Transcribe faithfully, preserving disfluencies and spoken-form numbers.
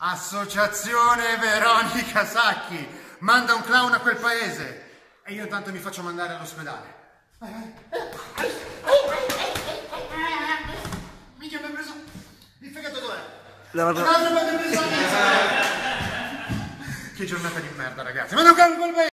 Associazione Veronica Sacchi manda un clown a quel paese e io intanto mi faccio mandare all'ospedale. Minchia, mi ha preso il fegato, dov'è? L'altro mi ha preso. Che giornata di merda, ragazzi, ma non cambio quel paese.